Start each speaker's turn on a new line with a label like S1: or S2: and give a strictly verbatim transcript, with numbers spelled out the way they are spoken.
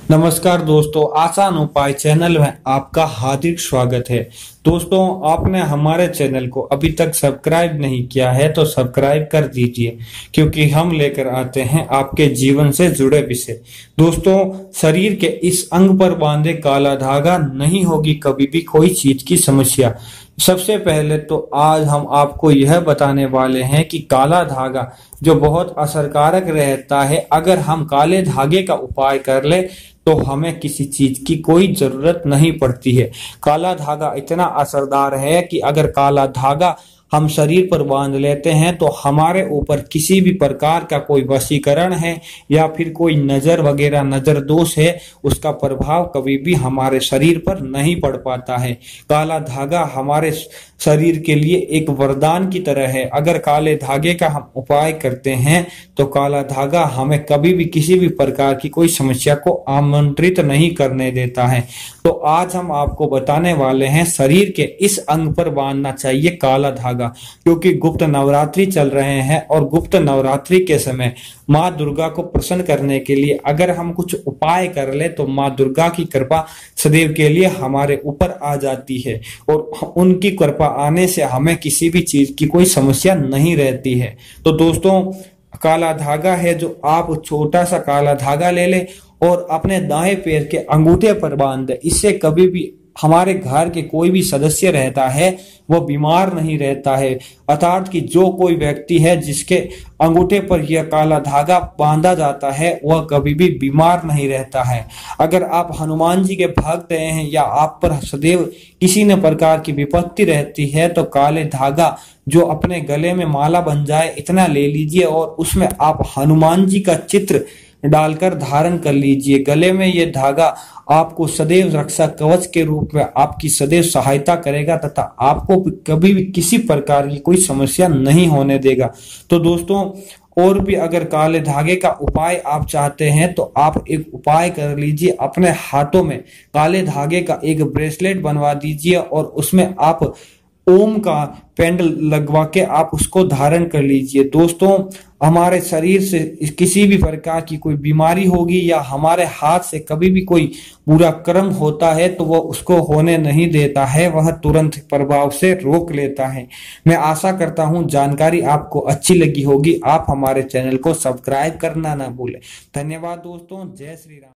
S1: नमस्कार दोस्तों, आसान उपाय चैनल में आपका हार्दिक स्वागत है। दोस्तों, आपने हमारे चैनल को अभी तक सब्सक्राइब नहीं किया है तो सब्सक्राइब कर दीजिए, क्योंकि हम लेकर आते हैं आपके जीवन से जुड़े विषय। दोस्तों, शरीर के इस अंग पर बांधे काला धागा नहीं होगी कभी भी कोई चीज की समस्या। सबसे पहले तो आज हम आपको यह बताने वाले हैं कि काला धागा जो बहुत असरकारक रहता है, अगर हम काले धागे का उपाय कर ले तो हमें किसी चीज की कोई जरूरत नहीं पड़ती है। काला धागा इतना असरदार है कि अगर काला धागा हम शरीर पर बांध लेते हैं तो हमारे ऊपर किसी भी प्रकार का कोई वशीकरण है या फिर कोई नजर वगैरह नजर दोष है, उसका प्रभाव कभी भी हमारे शरीर पर नहीं पड़ पाता है। काला धागा हमारे शरीर के लिए एक वरदान की तरह है। अगर काले धागे का हम उपाय करते हैं तो काला धागा हमें कभी भी किसी भी प्रकार की कोई समस्या को आमंत्रित नहीं करने देता है। तो आज हम आपको बताने वाले हैं शरीर के इस अंग पर बांधना चाहिए काला धागा, क्योंकि गुप्त नवरात्रि चल रहे हैं और गुप्त नवरात्रि के समय माँ दुर्गा को प्रसन्न करने के लिए अगर हम कुछ उपाय कर ले तो माँ दुर्गा की कृपा सदैव के लिए हमारे ऊपर आ जाती है और उनकी कृपा आने से हमें किसी भी चीज की कोई समस्या नहीं रहती है। तो दोस्तों, काला धागा है जो आप छोटा सा काला धागा ले ले और अपने दाएं पैर के अंगूठे पर बांध दे। इससे कभी भी हमारे घर के कोई भी सदस्य रहता है वो बीमार नहीं रहता है। अर्थात कि जो कोई व्यक्ति है जिसके अंगूठे पर यह काला धागा बांधा जाता है वह कभी भी बीमार नहीं रहता है। अगर आप हनुमान जी के भक्त हैं या आप पर सदैव किसी न प्रकार की विपत्ति रहती है तो काले धागा जो अपने गले में माला बन जाए इतना ले लीजिए और उसमें आप हनुमान जी का चित्र डालकर धारण कर लीजिए। गले में ये धागा आपको सदैव रक्षा कवच के रूप में आपकी सदैव सहायता करेगा तथा आपको कभी भी किसी प्रकार की कोई समस्या नहीं होने देगा। तो दोस्तों, और भी अगर काले धागे का उपाय आप चाहते हैं तो आप एक उपाय कर लीजिए। अपने हाथों में काले धागे का एक ब्रेसलेट बनवा दीजिए और उसमें आप ओम का पेंडल लगवा के आप उसको धारण कर लीजिए। दोस्तों, हमारे शरीर से किसी भी प्रकार की कोई बीमारी होगी या हमारे हाथ से कभी भी कोई बुरा कर्म होता है तो वह उसको होने नहीं देता है, वह तुरंत प्रभाव से रोक लेता है। मैं आशा करता हूं जानकारी आपको अच्छी लगी होगी। आप हमारे चैनल को सब्सक्राइब करना ना भूलें। धन्यवाद दोस्तों, जय श्री राम।